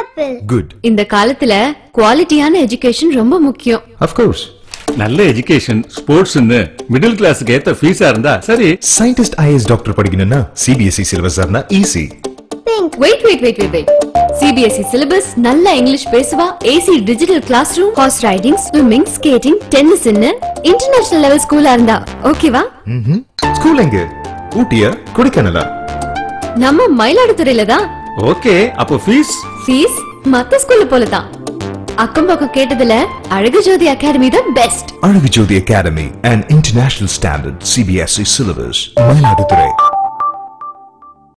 Pineapple. Good. இந்த காலத்துல குவாலிட்டியான எஜுகேஷன் ரொம்ப முக்கியம். Of course. நல்ல எஜுகேஷன் ஸ்போர்ட்ஸ்னு மிடில் கிளாஸ்க்கு ஏத்த ஃபீஸா இருந்தா சரி. Scientist IAS டாக்டர் படிக்கணும்னா CBSE சிலபஸ் ஆனா easy. Pink. Wait. CBSE syllabus நல்ல இங்கிலீஷ் பேசுவா, AC digital class room, horse riding, swimming, skating, tennis international level ஸ்கூலா இருந்தா ஓகேவா? ஸ்கூல் எங்க? ஊட்டியா கொடைக்கானலா? நம்ம மயிலாடுதுறையில தான். ஓகே, அப்போ ஃபீஸ் மத்த ஸ்கூல்ல போலதான். அக்கம் பக்கம் கேட்டதுல அழகு ஜோதி அகாடமி தான் best. Azhagu Jothi academy and international standard CBSE syllabus Mayiladuthurai.